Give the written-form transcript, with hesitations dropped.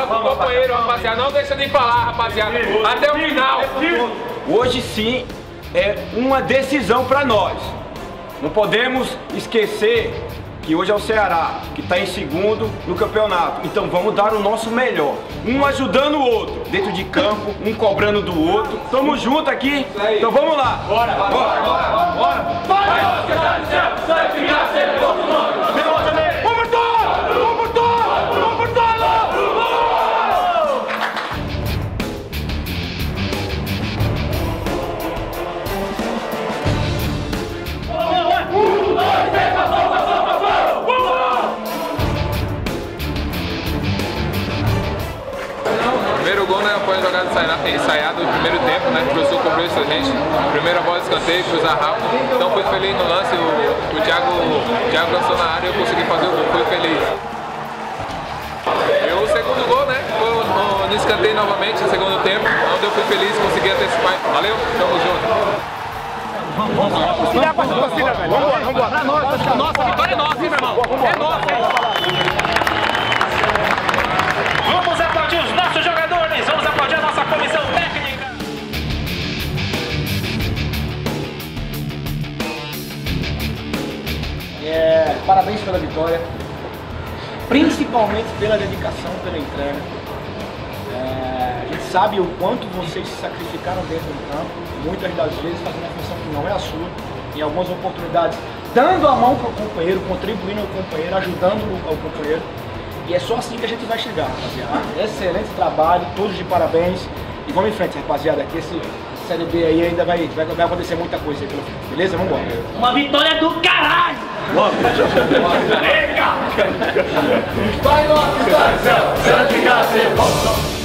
pro companheiro, rapaziada. Não deixa de falar, rapaziada. Até o final. Hoje sim é uma decisão para nós. Não podemos esquecer que hoje é o Ceará, que está em segundo no campeonato. Então vamos dar o nosso melhor. Um ajudando o outro, dentro de campo, um cobrando do outro. Tamo junto aqui, então vamos lá. Bora, bora, bora, bora, bora. Vai, Primeiro gol, né, foi uma jogada ensaiada no primeiro tempo, né, o professor cobrou isso a gente, primeira bola de escanteio, cruzar rápido, então fui feliz no lance, o Thiago lançou na área e eu consegui fazer o gol, fui feliz. E o segundo gol, né, foi no escanteio novamente, no segundo tempo, onde eu fui feliz, consegui antecipar, valeu, tamo junto. Vamos lá, velho. Vambora. Pra nós, nossa vitória é nossa, hein, meu irmão? É nossa, hein? Vamos aplaudir os nossos jogadores, vamos aplaudir a nossa comissão técnica. Parabéns pela vitória, principalmente pela dedicação, pela entrega. A gente sabe o quanto vocês se sacrificaram dentro do campo, muitas das vezes fazendo uma função que não é a sua, em algumas oportunidades dando a mão para o companheiro, contribuindo ao companheiro, ajudando o companheiro. E é só assim que a gente vai chegar, rapaziada. Excelente trabalho, todos de parabéns. E vamos em frente, rapaziada, que esse Série B aí ainda vai acontecer muita coisa aí pelo fim. Beleza? Vamos embora. Uma vitória do caralho! Vai, nossa, Santiago,